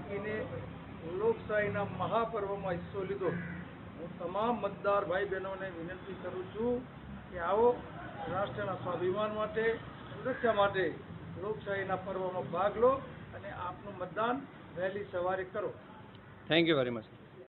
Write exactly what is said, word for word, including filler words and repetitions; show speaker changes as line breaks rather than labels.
મૂકીને લોકશાહીના મહાપર્વમાં હિસ્સો લીધો. હું તમામ મતદાર ભાઈ બહેનોને વિનંતી કરું છું કે આવો રાષ્ટ્રના સ્વાભિમાન માટે, સુરક્ષા માટે લોકશાહીના પર્વમાં ભાગ લો અને આપનું મતદાન વહેલી સવારે કરો.
Thank you very much.